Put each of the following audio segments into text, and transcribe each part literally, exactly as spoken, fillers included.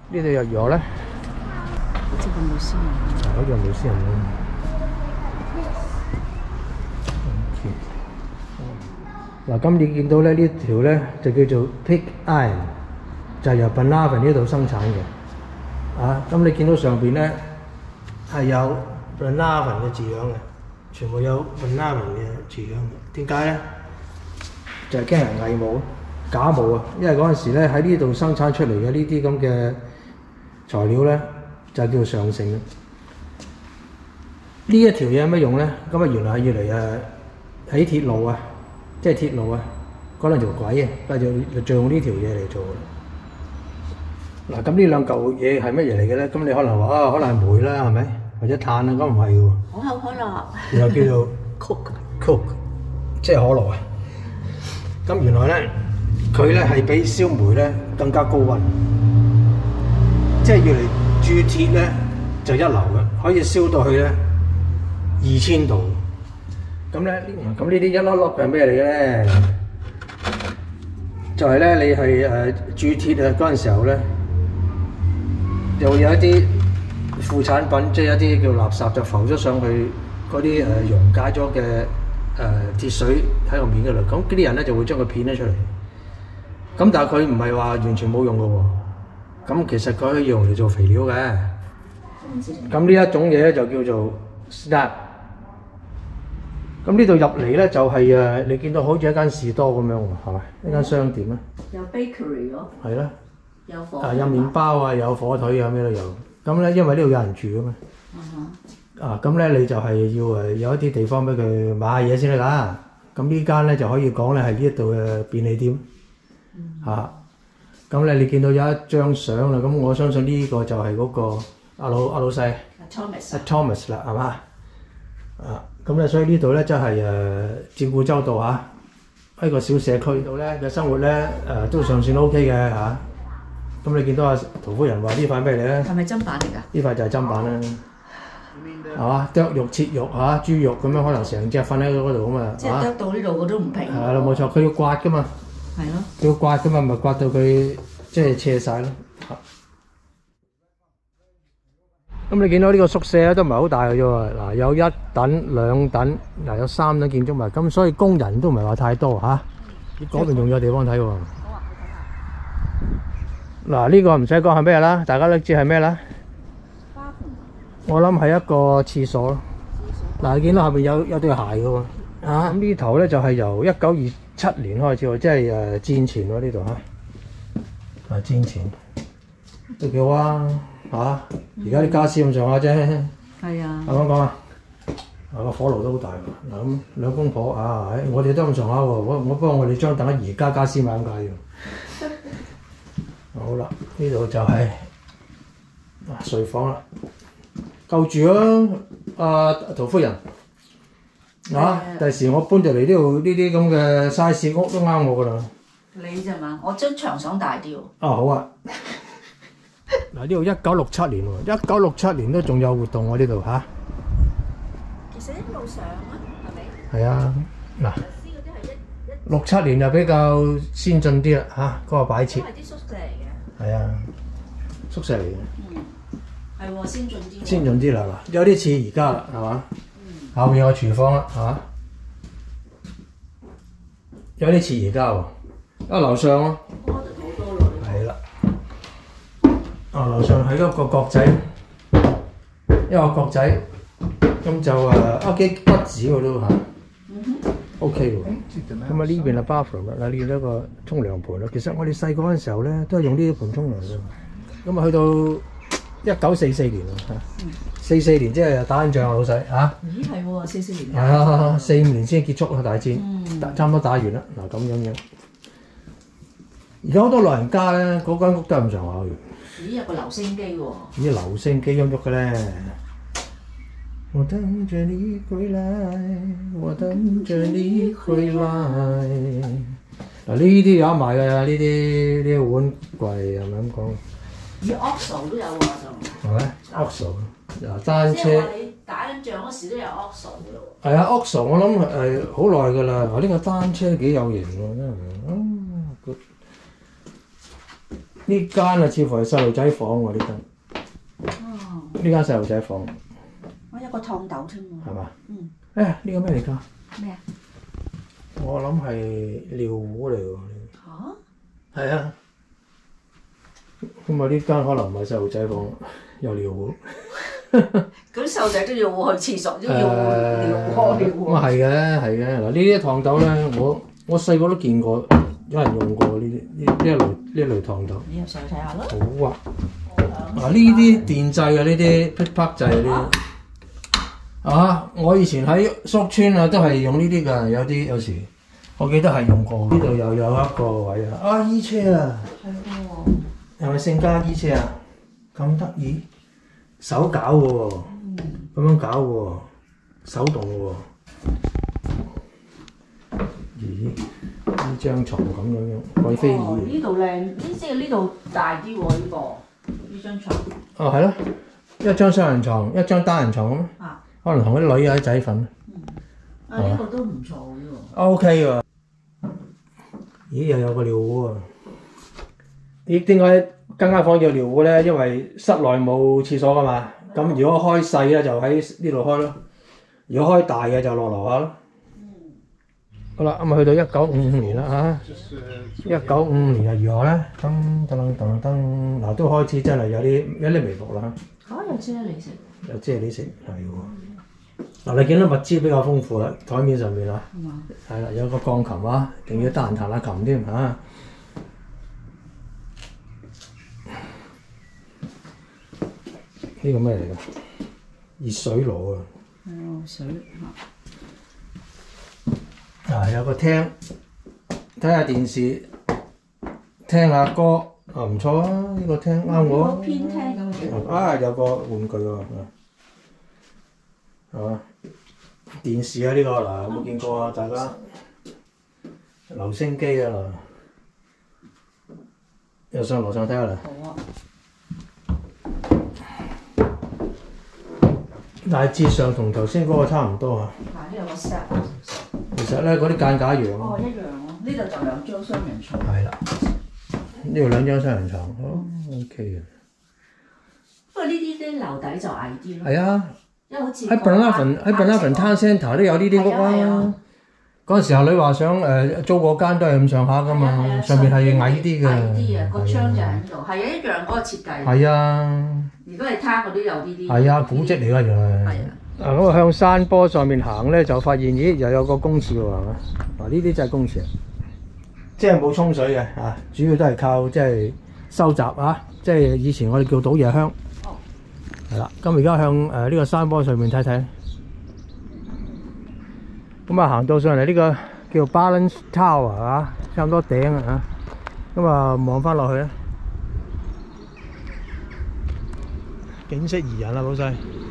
呢度有咗咧， 好似個老師人。 好似冇私人喎。嗱，咁你見到咧呢條咧就叫做 Pig Iron， 就係由 Burnavon 呢度生產嘅。啊，咁你見到上邊咧係有 Burnavon 嘅字樣嘅，全部有 Burnavon 嘅字樣嘅。點解咧？就係驚人偽冒、假冒啊！因為嗰陣時咧喺呢度生產出嚟嘅呢啲咁嘅材料咧，就叫上乘。呢一條嘢有咩用咧？咁啊，原來係要嚟誒起鐵路啊！即係鐵路啊，嗰兩條軌啊，就就用呢條嘢嚟做嘅。嗱，咁呢兩嚿嘢係乜嘢嚟嘅咧？咁你可能話啊，可能係煤啦，係咪？或者碳啊？咁唔係嘅喎。 可口可樂。 然後叫做 Coke Coke， 即係可樂啊。咁原來咧，佢咧係比燒煤咧更加高溫，即係要嚟鑄鐵咧就一流嘅，可以燒到去咧二千度。咁咧，咁呢啲一粒粒係咩嚟嘅咧？就係咧，你係誒鑄鐵啊嗰陣時候咧，又會有一啲副產品，即係一啲叫垃圾就浮咗上去嗰啲誒溶解咗嘅誒鐵水喺個面嗰度。咁嗰啲人咧就會將佢片咗出嚟。咁但係佢唔係話完全冇用嘅喎。咁其實佢可以用嚟做肥料嘅。咁呢一種嘢咧就叫做 snap。咁呢度入嚟咧就係、是、誒，你見到好似一間士多咁樣喎，係咪？一間商店啊。 有 bakery 咯。係啦。 有火。 啊，有麵包啊，有火腿啊，咩都有。咁咧，因為呢度有人住啊嘛。Uh-huh. 啊，咁咧你就係要誒有一啲地方俾佢買下嘢先得㗎。咁呢間咧就可以講咧係呢一度嘅便利店。嗯。嚇。咁咧你見到有一張相啦，咁我相信呢個就係嗰個阿老阿老細。 Thomas。 阿 Thomas 啦，係嘛？啊。咁咧，所以呢度咧真係誒照顧周到嚇，喺個小社區度咧嘅生活咧誒都尚算 O K 嘅嚇。咁你見到阿陶夫人話呢塊咩嚟咧？ 係咪砧板嚟㗎？ 呢塊就係砧板啦，係嘛？剁肉、切肉嚇，豬肉咁樣可能成隻瞓喺嗰度咁啊。 即係剁到呢度我都唔平。 係啦，冇錯，佢要刮㗎嘛。 係咯。 佢要刮㗎嘛，咪刮到佢即係斜晒咯。咁你見到呢個宿舍咧都唔係好大嘅啫喎，嗱有一等、兩等，嗱有三等建築物，咁所以工人都唔係話太多嚇。嗰邊仲有地方睇喎。嗱呢個唔使講係咩啦，大家都知係咩啦。我諗係一個廁所咯。嗱你見到下邊有有對鞋嘅喎。啊咁呢頭咧就係由一九二七年開始喎，即係誒戰前喎呢度嚇。啊戰前都幾好啊！嚇！而家啲家私咁上下啫。係啊。啱啱講啊，啊個火爐都好大喎。嗱咁兩公婆啊，誒我哋都咁上下喎。我我幫我哋張凳宜家家私買咁解喎。好啦，呢度就係啊睡房啦，夠住啊！阿陶夫人。啊！第時我搬入嚟呢度呢啲咁嘅 size 屋都啱我㗎啦。 你啫嘛？我張牆想大啲喎。 啊好啊！嗱呢度一九六七年喎，一九六七年都仲有活動喎呢度嚇。 其實一路上啊，係咪？係啊，嗱，六七年就比較先進啲啦嚇，嗰個擺設。都係啲宿舍嚟嘅。係啊，宿舍嚟嘅。 嗯，係喎，先進啲。 先進啲啦嗱，有啲似而家啦，係嘛？嗯。後面有個廚房啦，係嘛？有啲似而家喎，啊樓上咯。啊！樓上係一個角仔，一個角仔，咁就誒啊幾不止喎都嚇 ，OK 喎。咁啊呢邊係 bathroom 啦，嗱呢邊一個沖涼盤啦。其實我哋細個嗰陣時候咧，都係用呢啲盤沖涼嘅。咁啊去到一九四四年喎嚇，四四年即係打緊仗啊老細嚇。 咦係喎，四四年。 係啊，四五年先結束啊大戰，打差唔多打完啦。嗱咁樣樣，而家好多老人家咧，嗰間屋都係咁上下嘅。 咦有個留聲機喎！ 咦留聲機咁喐嘅咧？我等着你回來，我等着你回來。嗱呢啲有得賣㗎，呢啲呢啲碗櫃係咪咁講？ 咦 Oxo 都有喎就。 係咪 ？Oxo 嗱單車。 即係話你打緊仗嗰時都有 Oxo 㗎咯喎。 係啊 ，Oxo 我諗係好耐㗎啦。嗱呢個單車幾有型喎，真係。嗯，good。 呢間啊，似乎係細路仔房喎，呢間。 哦。 呢間細路仔房。 我有個燙斗添喎。 係嘛？ 嗯。 誒，呢個咩嚟㗎？ 咩啊？ 我諗係尿壺嚟喎。 嚇？ 係啊。咁啊，呢間可能唔係細路仔房，有尿壺。 咁細路仔都要去廁所，都要尿屙尿咁啊係嘅，係嘅。嗱，呢啲燙斗咧，我我細個都見過，有人用過呢啲呢呢一類呢一類燙斗。 你入上去睇下咯。 好啊！嗱，呢啲電掣嘅呢啲噼啪掣呢啲啊，我以前喺宿村啊都係用呢啲㗎，有啲有時我記得係用過。呢度又有一個位啊，啊衣車啊， 係喎。 係咪聖家衣車啊？咁得意，手搞嘅喎，咁樣搞嘅喎，手動嘅喎。咦？呢張床咁樣樣，貴妃哦， 椅。 呢度靚，呢即係呢度大啲喎，呢個呢張床。 哦，係咯，一張雙人床，一張單人床咁。 啊。 可能同啲女仔仔瞓。 嗯。啊，呢個都唔錯嘅喎。 O K 喎。咦？又有個尿壺啊！咦？點解間間房有尿壺咧？因為室內冇廁所噶嘛。咁如果開細咧，就喺呢度開咯；如果開大嘅，就落樓下咯。好啦，咁啊去到一九五五年啦嚇，一九五五年係如何咧？噔噔噔噔，嗱都開始真係有啲有啲微薄啦。 嚇！有啫喱食。 有啫喱食係喎。嗱，你見到物資比較豐富啦，台面上面啊，係啦，有個鋼琴啊，仲要得閒彈下琴添嚇。呢個咩嚟㗎？熱水爐啊！ 哦，水嚇。啊，有個廳，睇下電視，聽下歌，啊唔錯啊！呢、這個廳啱我。 個偏廳咁嘅。 啊，有個玩具喎，係嘛？電視啊，呢、這個嗱有冇見過啊？大家留聲機啊嗱，又上樓上睇下啦。 好啊。 大致上同頭先嗰個差唔多啊。 嗱，呢有個 set。 其實咧，嗰啲間架一樣。 哦，一樣喎。呢度就兩張雙人床。 係啦。呢度兩張雙人床，好 OK 嘅。 不過呢啲啲樓底就矮啲咯。 係啊。 因為好似喺 Blenheim 喺 Blenheim Town Centre 都有呢啲屋啊。嗰陣時候你話想誒租嗰間都係咁上下㗎嘛，上邊係矮啲嘅。 矮啲啊，個窗就喺度，係啊，一樣嗰個設計。 係啊。 如果係攤嗰啲有呢啲。 係啊，古蹟嚟㗎原來。 係啊。 啊咁啊向山坡上面行咧，就發現咦又有個公廁喎，係嘛？嗱呢啲就係公廁，即係冇沖水嘅嚇、啊，主要都係靠即係收集啊，即係以前我哋叫倒夜香。哦。係啦，咁而家向誒呢、呃這個山坡上面睇睇，咁啊行到上嚟呢個叫 Balance Tower 啊，差唔多頂啊，咁啊望翻落去咧，景色宜人啊，老細。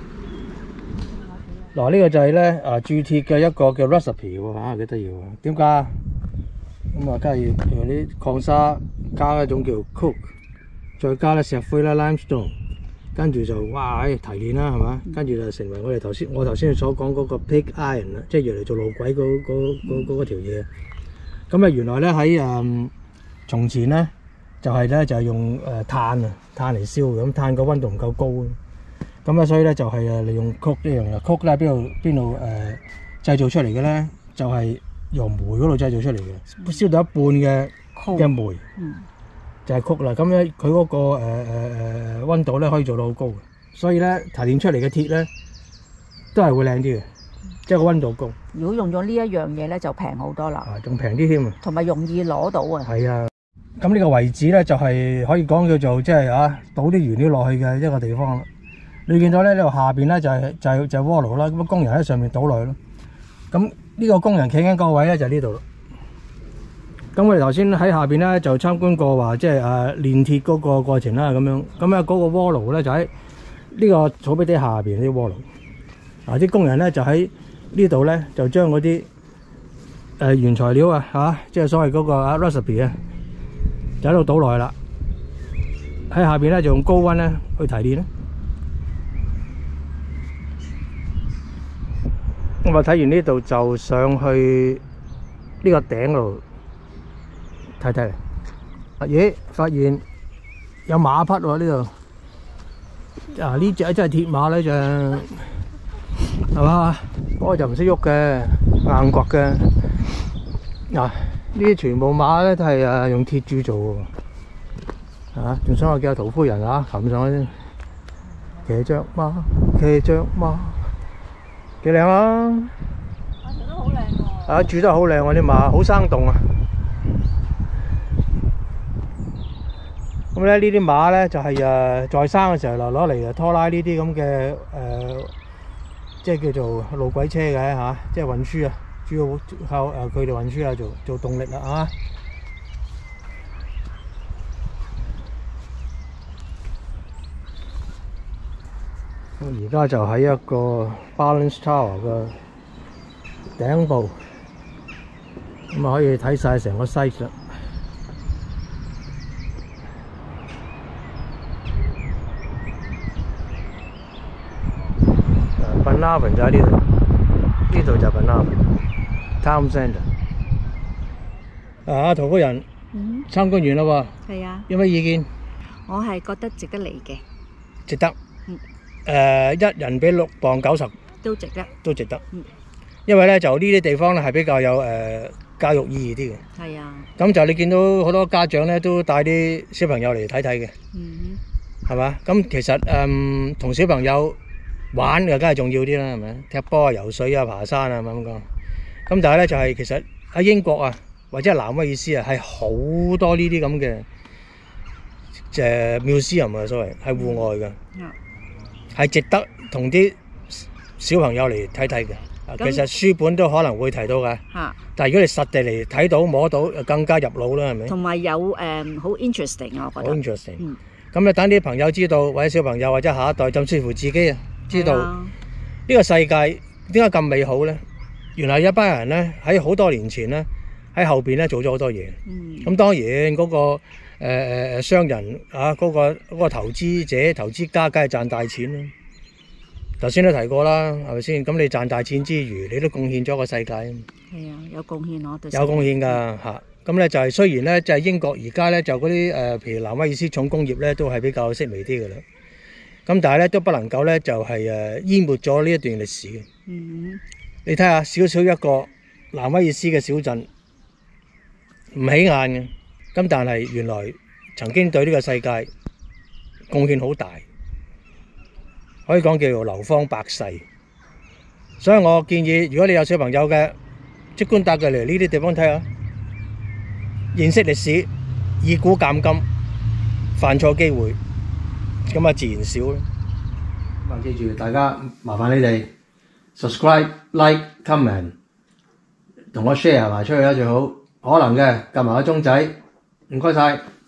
嗱呢個就係咧啊鑄鐵嘅一個叫 recipe 喎嚇，幾得意喎！點解啊？咁啊，梗係用啲礦砂加一種叫 coke， 再加咧石灰啦 limestone， 跟住就哇誒提煉啦係嘛，跟住就成為我哋頭先我頭先所講嗰個 pig iron 啦，即係用嚟做路軌嗰嗰嗰嗰嗰條嘢。咁啊原來咧喺誒從前咧就係咧就係用誒炭啊炭嚟燒嘅，咁炭個溫度唔夠高。咁啊，所以咧就係誒利用 coke 呢樣啦。coke 咧邊度邊度誒製造出嚟嘅咧？就係、是、由煤嗰度製造出嚟嘅，燒到一半嘅嘅煤，嗯、就係 coke啦。咁咧佢嗰個誒誒誒溫度咧可以做到好高嘅，所以咧提煉出嚟嘅鐵咧都係會靚啲嘅，即係個溫度高。 如果用咗呢一樣嘢咧，就平好多啦。 啊，仲平啲添啊！ 同埋容易攞到啊。 係啊，咁呢個位置咧就係、是、可以講叫做即係啊倒啲原料落去嘅一個地方啦。你見到咧呢度下邊咧就係、是、就係、是、就係鍋爐啦，咁工人喺上面倒落去咯。咁呢個工人企緊嗰個位咧就係呢度咯。咁我哋頭先喺下邊咧就參觀過話即係誒煉鐵嗰個過程啦咁樣。咁啊嗰個鍋爐咧就喺呢個草皮底下邊啲鍋爐。嗱啲工人咧就喺呢度咧就將嗰啲誒原材料啊嚇，即係所謂嗰個啊 recipe 啊，就喺度倒落去啦。喺下邊咧就用高溫咧去提煉啦。咁啊睇完呢度就上去呢個頂度睇睇嚟，咦發現有馬匹喎呢度。啊呢隻真係鐵馬呢隻，係嘛？不過就唔識喐嘅，硬骨嘅。嗱，呢啲全部馬咧都係誒用鐵柱做嘅，啊，仲想我叫阿陶夫人啊擒上去先，騎着馬，騎着馬，幾靚啊！ 啊，做得好靚喎！ 啊，住得好靚喎啲馬，好生動啊！咁咧呢啲馬咧就係誒在生嘅時候就攞嚟拖拉呢啲咁嘅誒，即係叫做路軌車嘅嚇，即係運輸啊。主要靠誒佢哋運輸啊，做做動力啦啊！咁而家就喺一個 Balance Tower 嘅頂部，咁啊可以睇晒成個 site 啦。Bunnahabhain就喺呢度，呢度就係 Bunnahabhain。Town Centre 啊，陶夫人， 嗯， 參觀完啦喎， 係啊， 有咩意見？ 我係覺得值得嚟嘅， 值得。 嗯。 誒，一人俾六磅九十都值得。 都值得。 嗯。 因為咧就呢啲地方咧係比較有誒教育意義啲嘅。 係啊。 咁就你見到好多家長咧都帶啲小朋友嚟睇睇嘅。 嗯係嘛？咁其實誒同小朋友玩就梗係重要啲啦，係咪？踢波啊、游水啊、爬山啊咁講。咁但係咧就係其實喺英國啊，或者係南威爾斯啊，係好多呢啲咁嘅誒 museum啊，所謂係戶外嘅，係值得同啲小朋友嚟睇睇嘅。其實書本都可能會提到嘅，但係如果你實地嚟睇到摸到，就更加入腦啦，係咪？ 同埋有誒好 interesting 啊，我覺得。 好 interesting。嗯。咁你等啲朋友知道，或者小朋友或者下一代，甚至乎自己啊，知道呢個世界點解咁美好咧？原來一班人咧喺好多年前咧喺後邊咧做咗好多嘢。嗯。咁當然嗰個誒誒誒商人啊，嗰個嗰個投資者、投資家，梗係賺大錢啦。頭先都提過啦，係咪先？咁你賺大錢之餘，你都貢獻咗個世界。 係啊，有貢獻我對。 有貢獻㗎嚇。咁咧就係雖然咧就係英國而家咧就嗰啲誒，譬如南威爾斯重工業咧都係比較式微啲嘅啦。咁但係咧都不能夠咧就係誒淹沒咗呢一段歷史嘅。嗯。你睇下少少一個南威爾斯嘅小鎮，唔起眼嘅，咁但係原來曾經對呢個世界貢獻好大，可以講叫做流芳百世。所以我建議，如果你有小朋友嘅，即管帶佢嚟呢啲地方睇下。認識歷史，以古鑑今，犯錯機會，咁啊自然少啦。咁啊記住，大家麻煩你哋 subscribe、like、comment， 同我 share 埋出去啦最好。可能嘅撳埋個鐘仔，唔該晒。